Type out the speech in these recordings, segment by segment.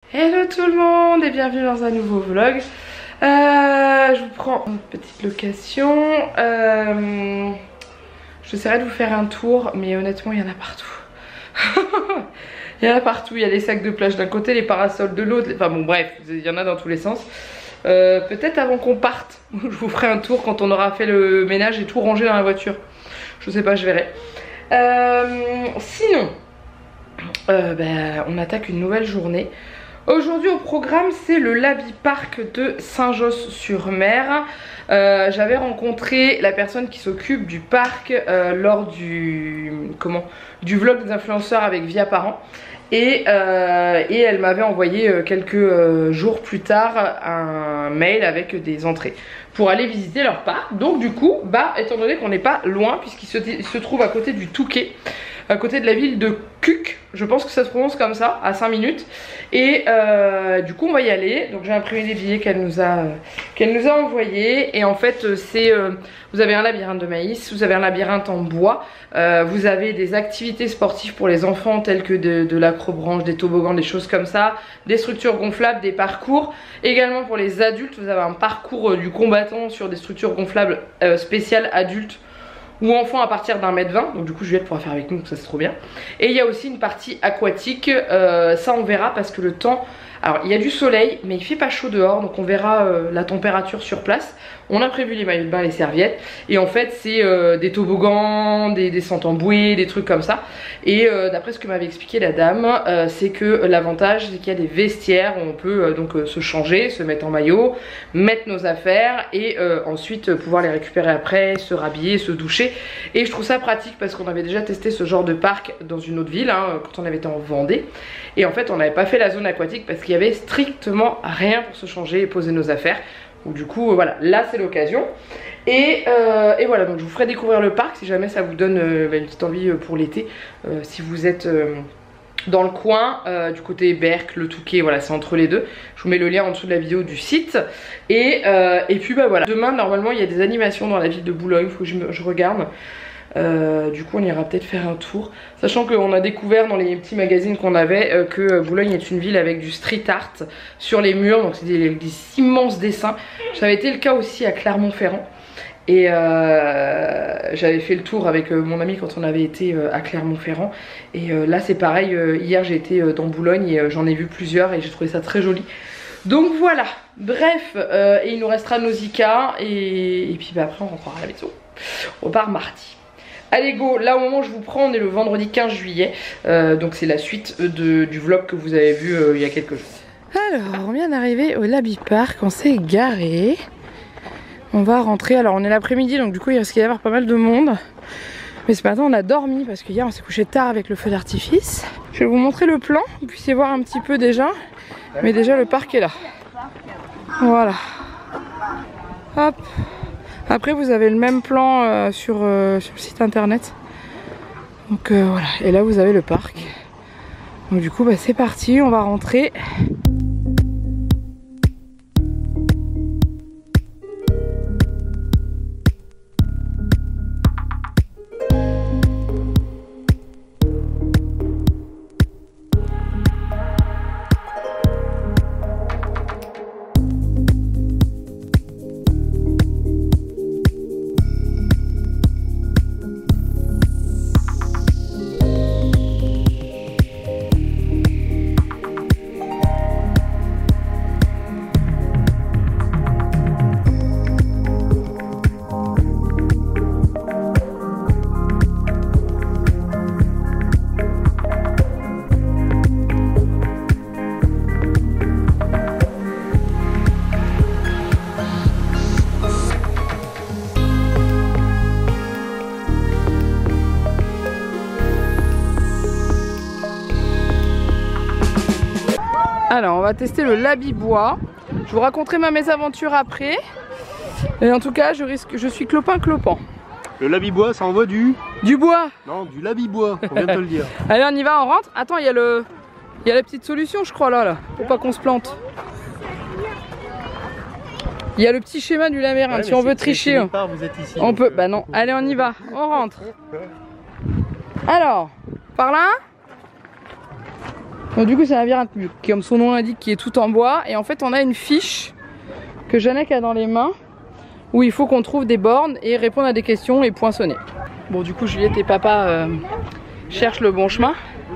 Hello tout le monde et bienvenue dans un nouveau vlog. Je vous prends une petite location. J'essaierai de vous faire un tour, mais honnêtement il y en a partout. Il y en a partout, il y a les sacs de plage d'un côté, les parasols de l'autre, enfin bon bref, il y en a dans tous les sens. Peut-être avant qu'on parte, je vous ferai un tour quand on aura fait le ménage et tout rangé dans la voiture. Je sais pas, je verrai. Sinon, on attaque une nouvelle journée. Aujourd'hui au programme c'est le Laby Park de Saint-Josse-sur-Mer. J'avais rencontré la personne qui s'occupe du parc lors du vlog des influenceurs avec Via Parents. Et elle m'avait envoyé quelques jours plus tard un mail avec des entrées pour aller visiter leur parc. Donc du coup, étant donné qu'on n'est pas loin puisqu'il se trouve à côté du Touquet, à côté de la ville de Cuques, je pense que ça se prononce comme ça, à 5 minutes. Et du coup on va y aller. Donc j'ai imprimé les billets qu'elle nous a envoyés. Et en fait vous avez un labyrinthe de maïs, vous avez un labyrinthe en bois, vous avez des activités sportives pour les enfants telles que de l'acrobranche, des toboggans, des choses comme ça, des structures gonflables, des parcours. Également pour les adultes, vous avez un parcours du combattant sur des structures gonflables spéciales adultes ou enfants à partir d'1,20 m. Donc du coup Juliette pourra faire avec nous, donc ça c'est trop bien. Et il y a aussi une partie aquatique, ça on verra parce que le temps... Alors il y a du soleil mais il fait pas chaud dehors, donc on verra la température sur place. On a prévu les maillots de bain, les serviettes. Et en fait c'est des toboggans, des descentes en bouée, des trucs comme ça. Et d'après ce que m'avait expliqué la dame, c'est que l'avantage c'est qu'il y a des vestiaires où on peut se changer, se mettre en maillot, mettre nos affaires et ensuite pouvoir les récupérer après, se rhabiller, se doucher. Et je trouve ça pratique parce qu'on avait déjà testé ce genre de parc dans une autre ville, quand on avait été en Vendée. Et en fait on n'avait pas fait la zone aquatique parce qu'il y avait strictement rien pour se changer et poser nos affaires. Donc du coup voilà, là c'est l'occasion. Et voilà, donc je vous ferai découvrir le parc si jamais ça vous donne une petite envie pour l'été. Si vous êtes dans le coin, du côté Berck, le Touquet, voilà c'est entre les deux. Je vous mets le lien en dessous de la vidéo du site. Et puis voilà, demain normalement il y a des animations dans la ville de Boulogne, il faut que je regarde. Du coup on ira peut-être faire un tour, sachant qu'on a découvert dans les petits magazines qu'on avait que Boulogne est une ville avec du street art sur les murs, donc c'est des immenses dessins. Ça avait été le cas aussi à Clermont-Ferrand. Et j'avais fait le tour avec mon ami quand on avait été à Clermont-Ferrand. Et là c'est pareil, hier j'ai été dans Boulogne et j'en ai vu plusieurs et j'ai trouvé ça très joli. Donc voilà, bref, et il nous restera Nausicaa et puis après on rentrera à la maison. On part mardi. Allez go, là au moment où je vous prends on est le vendredi 15 juillet, donc c'est la suite du vlog que vous avez vu il y a quelques jours. Alors on vient d'arriver au Laby Park, on s'est garé. On va rentrer, alors on est l'après-midi donc du coup il risque d'y avoir pas mal de monde. Mais ce matin on a dormi parce qu'hier on s'est couché tard avec le feu d'artifice. Je vais vous montrer le plan, vous puissiez voir un petit peu déjà. Mais déjà le parc est là. Voilà. Hop. Après vous avez le même plan sur le site internet. Donc voilà, et là vous avez le parc. Donc du coup c'est parti, on va rentrer. Alors on va tester le Laby bois. Je vous raconterai ma mésaventure après. Et en tout cas je suis clopin-clopant. Le Laby bois ça envoie du bois. Non, du Laby bois, on vient de te le dire. Allez on y va, on rentre. Attends, il y a la petite solution je crois là, pour pas qu'on se plante. Il y a le petit schéma du labyrinthe, ouais, si on veut tricher. Vous êtes ici, on peut, bah non, allez on y va, on rentre. Alors, par là. Donc du coup c'est un labyrinthe qui, comme son nom l'indique, qui est tout en bois. Et en fait on a une fiche que Janek a dans les mains où il faut qu'on trouve des bornes et répondre à des questions et poinçonner. Bon du coup Juliette et papa cherchent le bon chemin.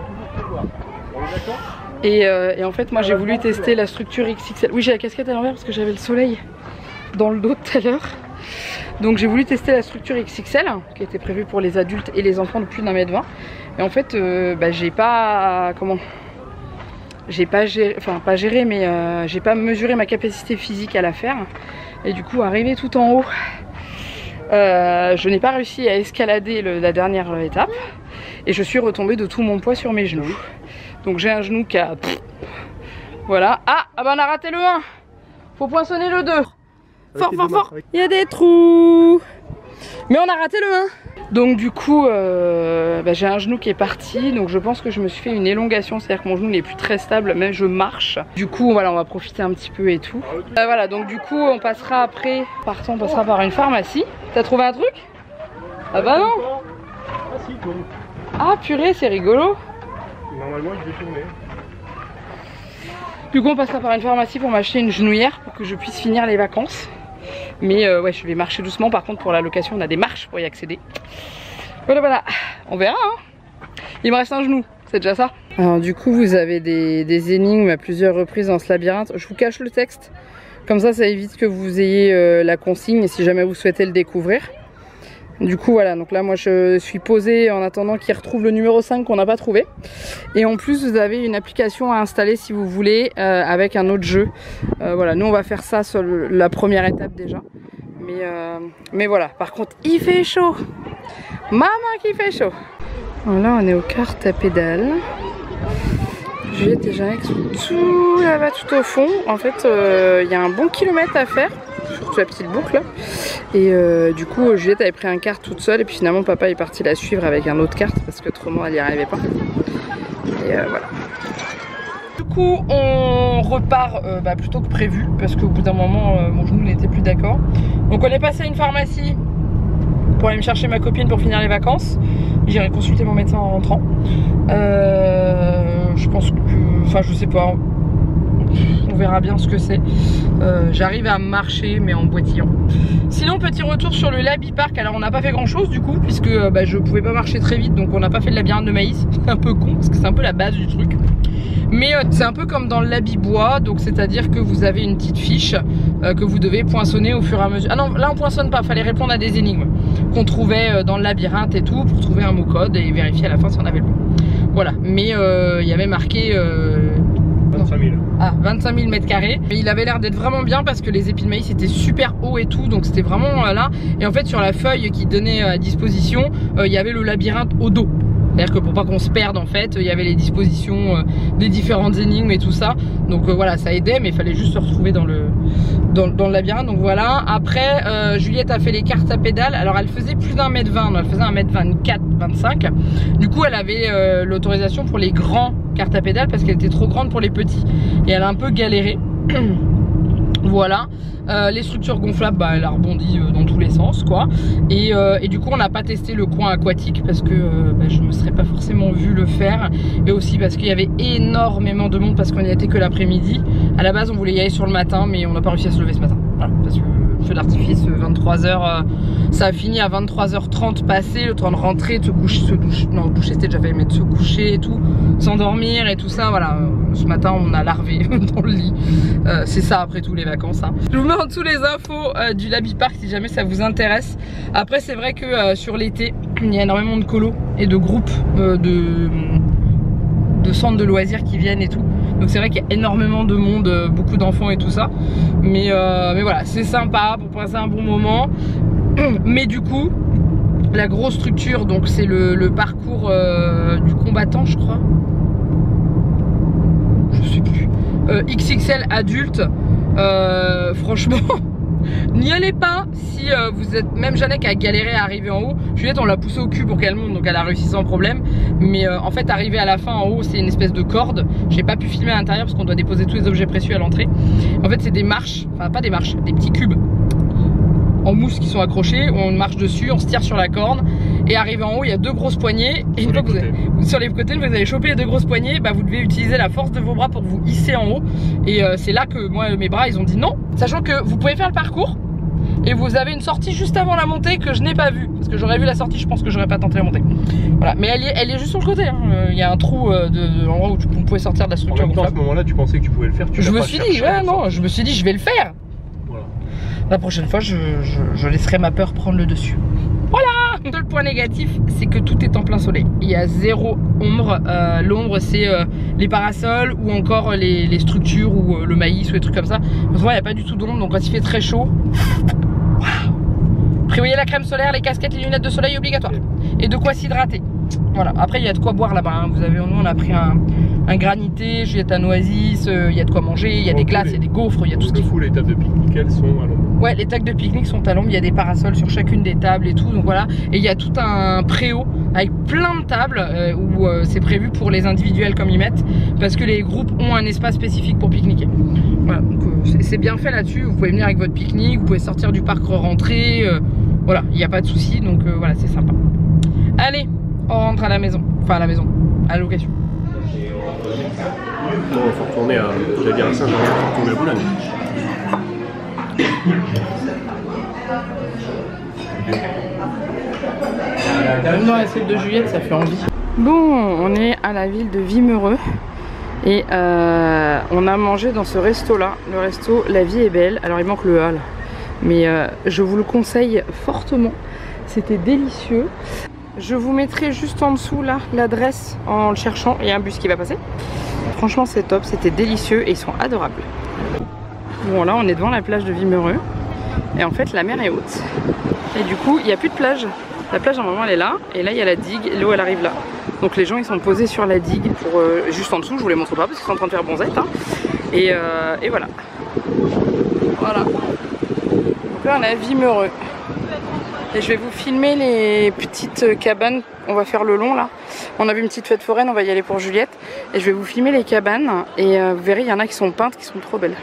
Et en fait moi j'ai voulu tester la structure XXL. Oui, j'ai la casquette à l'envers parce que j'avais le soleil dans le dos tout à l'heure. Donc j'ai voulu tester la structure XXL qui était prévue pour les adultes et les enfants de plus d'1,20 m. Et en fait j'ai pas... Comment... J'ai pas géré, enfin pas géré, mais j'ai pas mesuré ma capacité physique à la faire. Et du coup arrivé tout en haut, je n'ai pas réussi à escalader la dernière étape. Et je suis retombée de tout mon poids sur mes genoux. Donc j'ai un genou qui a... Voilà. Ah bah on a raté le 1. Faut poinçonner le 2. Fort, fort, fort. Il y a des trous. Mais on a raté le 1. Donc du coup j'ai un genou qui est parti. Donc je pense que je me suis fait une élongation. C'est à dire que mon genou n'est plus très stable. Même je marche. Du coup voilà, on va profiter un petit peu et tout. Voilà, donc du coup on passera après. Partant, on passera par une pharmacie. T'as trouvé un truc? Ah bah non. Ah purée, c'est rigolo. Normalement il devait tourner. Du coup on passera par une pharmacie pour m'acheter une genouillère pour que je puisse finir les vacances. Mais ouais, je vais marcher doucement. Par contre pour la location on a des marches pour y accéder. Voilà voilà, on verra hein. Il me reste un genou, c'est déjà ça. Alors du coup vous avez des énigmes à plusieurs reprises dans ce labyrinthe. Je vous cache le texte, comme ça évite que vous ayez la consigne si jamais vous souhaitez le découvrir. Du coup voilà, donc là moi je suis posée en attendant qu'il retrouve le numéro 5 qu'on n'a pas trouvé. Et en plus vous avez une application à installer si vous voulez avec un autre jeu. Voilà, nous on va faire ça sur la première étape déjà. Mais voilà, par contre il fait chaud. Maman qui fait chaud. Voilà, on est aux cartes à pédales. Juliette et Janek sont tout là-bas, tout au fond. En fait il y a un bon kilomètre à faire. Surtout la petite boucle. Et du coup Juliette avait pris un kart toute seule et puis finalement papa est parti la suivre avec un autre kart parce que autrement elle n'y arrivait pas. Et voilà. Du coup on repart plus tôt que prévu parce qu'au bout d'un moment mon genou n'était plus d'accord. Donc on est passé à une pharmacie pour aller me chercher ma copine pour finir les vacances. J'irai consulter mon médecin en rentrant. Je pense que... Enfin je sais pas. On verra bien ce que c'est. J'arrive à marcher mais en boitillant. Sinon petit retour sur le Laby Park. Alors on n'a pas fait grand chose du coup puisque je pouvais pas marcher très vite. Donc on n'a pas fait le labyrinthe de maïs. C'est un peu con parce que c'est un peu la base du truc. Mais c'est un peu comme dans le Laby Bois. Donc c'est à dire que vous avez une petite fiche que vous devez poinçonner au fur et à mesure. Ah non, là on poinçonne pas, fallait répondre à des énigmes qu'on trouvait dans le labyrinthe et tout pour trouver un mot code et vérifier à la fin si on avait le bon. Voilà, mais il y avait marqué 25 000. Ah, 25 000 mètres carrés. Mais il avait l'air d'être vraiment bien parce que les épis de maïs étaient super hauts et tout. Donc c'était vraiment là. Et en fait sur la feuille qui donnait à disposition, il y avait le labyrinthe au dos. C'est-à-dire que pour pas qu'on se perde en fait, il y avait les dispositions des différentes énigmes et tout ça. Donc voilà, ça aidait mais il fallait juste se retrouver dans le labyrinthe. Donc voilà, après Juliette a fait les cartes à pédales. Alors elle faisait plus d'1,20 m, elle faisait 1,24 m, 25. Du coup elle avait l'autorisation pour les grands cartes à pédales parce qu'elle était trop grande pour les petits. Et elle a un peu galéré. Voilà, les structures gonflables, elle a rebondi dans tous les sens quoi. Et du coup on n'a pas testé le coin aquatique parce que je me serais pas forcément vu le faire. Et aussi parce qu'il y avait énormément de monde parce qu'on n'y était que l'après-midi. À la base on voulait y aller sur le matin mais on n'a pas réussi à se lever ce matin. Voilà, parce que le feu d'artifice 23h, ça a fini à 23h30 passé, le temps de rentrer, de se coucher, non doucher c'était déjà fait, mais de se coucher et tout, s'endormir et tout ça, voilà. Ce matin on a larvé dans le lit, c'est ça après tout les vacances hein. Je vous mets en dessous les infos du Laby Park si jamais ça vous intéresse. Après c'est vrai que sur l'été il y a énormément de colos et de groupes de centres de loisirs qui viennent et tout. Donc c'est vrai qu'il y a énormément de monde, beaucoup d'enfants et tout ça. Mais voilà, c'est sympa pour passer un bon moment. Mais du coup, la grosse structure, donc c'est le parcours du combattant, je crois. Je sais plus. XXL adulte. Franchement, n'y allez pas si vous êtes... Même Janek a galéré à arriver en haut. Juliette on l'a poussée au cul pour qu'elle monte, donc elle a réussi sans problème. Mais en fait arriver à la fin en haut c'est une espèce de corde. J'ai pas pu filmer à l'intérieur parce qu'on doit déposer tous les objets précieux à l'entrée. En fait c'est des marches, enfin pas des marches, des petits cubes en mousse qui sont accrochés, on marche dessus, on se tire sur la corde Et arrivé en haut, il y a 2 grosses poignées. Et une fois que sur les côtés, vous allez choper les 2 grosses poignées, bah, vous devez utiliser la force de vos bras pour vous hisser en haut. Et c'est là que moi, mes bras, ils ont dit non. Sachant que vous pouvez faire le parcours. Et vous avez une sortie juste avant la montée que je n'ai pas vue. Parce que j'aurais vu la sortie, je pense que j'aurais pas tenté la montée. Voilà, mais elle est juste sur le côté. Hein. Il y a un trou de l'endroit où vous pouvez sortir de la structure. En même temps, à ce moment-là, tu pensais que tu pouvais le faire. Je me suis dit, ouais, non, je me suis dit, je vais le faire. Voilà. La prochaine fois, je laisserai ma peur prendre le dessus. Voilà. Le seul point négatif, c'est que tout est en plein soleil. Il y a 0 ombre. L'ombre, c'est les parasols ou encore les structures ou le maïs ou des trucs comme ça. En ce moment, il n'y a pas du tout d'ombre, donc quand il fait très chaud. Prévoyez la crème solaire, les casquettes, les lunettes de soleil obligatoires. Et de quoi s'hydrater. Voilà, après il y a de quoi boire là-bas. Hein. Vous avez, nous on a pris un granité, Juliette à Noasis, il y a de quoi manger, il y a des glaces, il y a des gaufres, il y a tout ce qu'il faut. Les tables de pique-nique, elles sont à l'ombre. Ouais, les tables de pique-nique sont à l'ombre, il y a des parasols sur chacune des tables et tout, donc voilà. Et il y a tout un préau avec plein de tables où c'est prévu pour les individuels comme ils mettent, parce que les groupes ont un espace spécifique pour pique-niquer. Voilà, donc c'est bien fait là-dessus, vous pouvez venir avec votre pique-nique, vous pouvez sortir du parc re-rentrer, voilà, il n'y a pas de souci, donc voilà, c'est sympa. Allez, on rentre à la maison, enfin à la maison, à la location. Non, il faut retourner à, j'allais dire à Saint-Jean, il faut retourner à Boulogne. Même dans l'assiette de Juliette, ça fait envie. Bon, on est à la ville de Wimereux et on a mangé dans ce resto là, le resto La Vie est Belle. Alors il manque le A là, mais je vous le conseille fortement, c'était délicieux. Je vous mettrai juste en dessous là l'adresse en le cherchant, il y a un bus qui va passer. Franchement c'est top, c'était délicieux et ils sont adorables. Bon là on est devant la plage de Wimereux et en fait la mer est haute. Et du coup il n'y a plus de plage. La plage normalement elle est là et là il y a la digue, l'eau elle arrive là. Donc les gens ils sont posés sur la digue pour juste en dessous, je vous les montre pas parce qu'ils sont en train de faire bonzette hein. Et voilà. Voilà. Donc là on est à Wimereux. Et je vais vous filmer les petites cabanes, on va faire le long là. On a vu une petite fête foraine, on va y aller pour Juliette. Et je vais vous filmer les cabanes et vous verrez il y en a qui sont peintes, qui sont trop belles.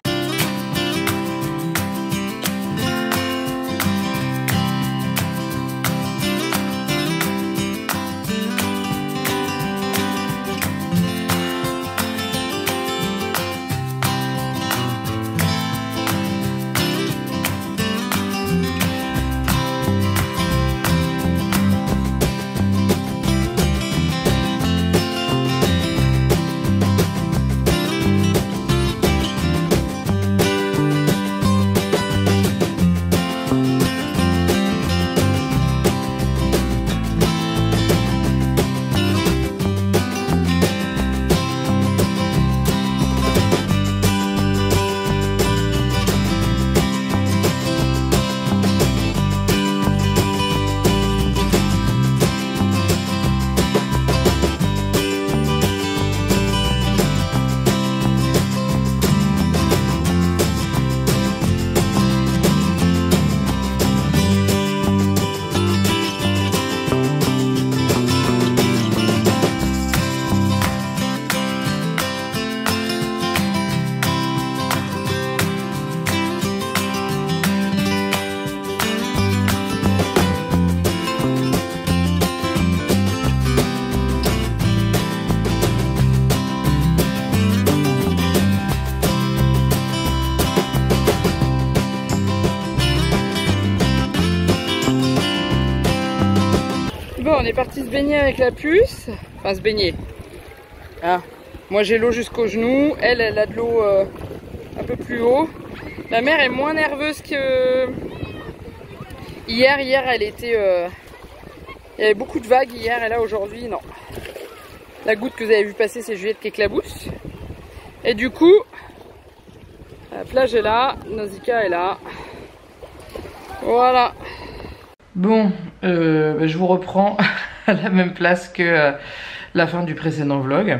Bon, on est parti se baigner avec la puce, enfin se baigner. Ah. Moi j'ai l'eau jusqu'aux genoux, elle a de l'eau un peu plus haut. La mer est moins nerveuse que hier. Hier elle était, il y avait beaucoup de vagues hier et là aujourd'hui non. La goutte que vous avez vu passer c'est Juliette qui éclabousse. Et du coup, la plage est là, Nausicaa est là. Voilà. Bon, je vous reprends à la même place que la fin du précédent vlog.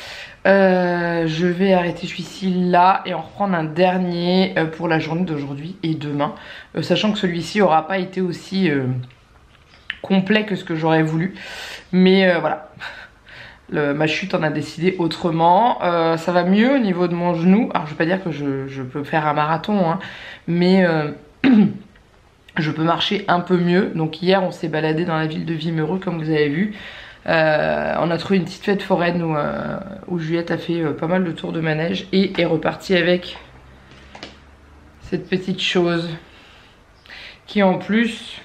Je vais arrêter celui-ci là et en reprendre un dernier pour la journée d'aujourd'hui et demain. Sachant que celui-ci aura pas été aussi complet que ce que j'aurais voulu. Mais voilà, ma chute en a décidé autrement. Ça va mieux au niveau de mon genou. Alors je vais pas dire que je peux faire un marathon, hein, mais... je peux marcher un peu mieux. Donc hier on s'est baladé dans la ville de Wimereux comme vous avez vu. On a trouvé une petite fête foraine où Juliette a fait pas mal de tours de manège et est repartie avec cette petite chose qui en plus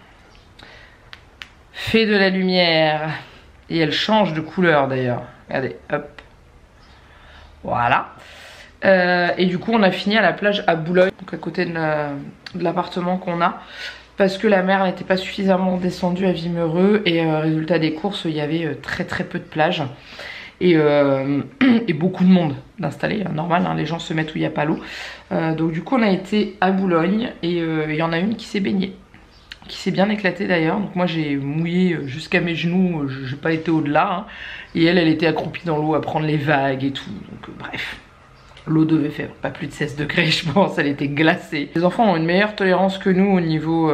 fait de la lumière et elle change de couleur d'ailleurs. Regardez, hop, voilà. Et du coup on a fini à la plage à Boulogne, donc à côté de l'appartement qu'on a, parce que la mer n'était pas suffisamment descendue à Wimereux et résultat des courses il y avait très peu de plages et beaucoup de monde d'installer, normal hein, les gens se mettent où il n'y a pas l'eau. Donc du coup on a été à Boulogne et il y en a une qui s'est baignée, qui s'est bien éclatée d'ailleurs. Donc moi j'ai mouillé jusqu'à mes genoux, j'ai pas été au-delà hein. Et elle était accroupie dans l'eau à prendre les vagues et tout, donc bref. L'eau devait faire pas plus de 16 degrés je pense, elle était glacée. Les enfants ont une meilleure tolérance que nous au niveau,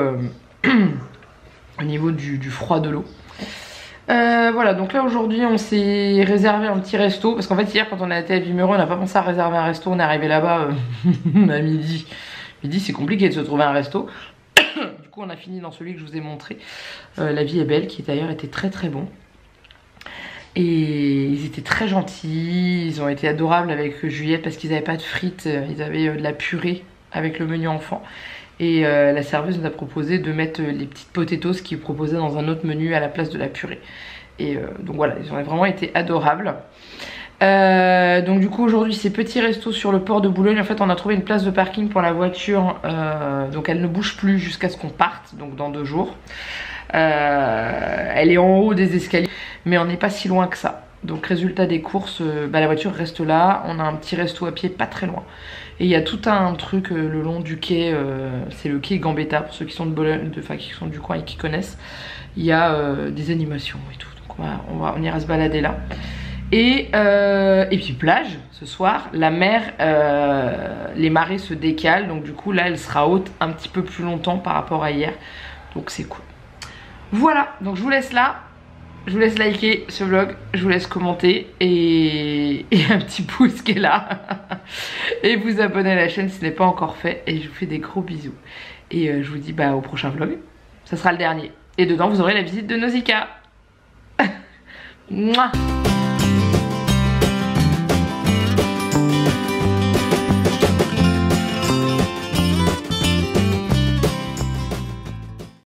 du froid de l'eau. Voilà, donc là aujourd'hui on s'est réservé un petit resto. Parce qu'en fait hier quand on a été à Wimereux on n'a pas pensé à réserver un resto. On est arrivé là-bas à midi. Midi c'est compliqué de se trouver un resto. Du coup on a fini dans celui que je vous ai montré. La vie est belle, qui d'ailleurs était très bon. Et ils étaient très gentils, ils ont été adorables avec Juliette parce qu'ils n'avaient pas de frites, ils avaient de la purée avec le menu enfant. Et la serveuse nous a proposé de mettre les petites potatoes qu'ils proposaient dans un autre menu à la place de la purée. Et donc voilà, ils ont vraiment été adorables. Donc du coup aujourd'hui c'est petit resto sur le port de Boulogne. En fait on a trouvé une place de parking pour la voiture, donc elle ne bouge plus jusqu'à ce qu'on parte, donc dans 2 jours. Elle est en haut des escaliers mais on n'est pas si loin que ça. Donc résultat des courses, la voiture reste là. On a un petit resto à pied pas très loin. Et il y a tout un truc le long du quai, c'est le quai Gambetta pour ceux qui sont de Bologne, qui sont du coin et qui connaissent. Il y a des animations et tout. Donc on ira se balader là. Et puis plage ce soir, la mer, les marées se décalent. Donc du coup là elle sera haute un petit peu plus longtemps par rapport à hier. Donc c'est cool. Voilà, donc je vous laisse là. Je vous laisse liker ce vlog, je vous laisse commenter et un petit pouce qui est là. Et vous abonner à la chaîne si ce n'est pas encore fait. Et je vous fais des gros bisous. Et je vous dis au prochain vlog. Ça sera le dernier. Et dedans vous aurez la visite de Nausicaa. Mouah.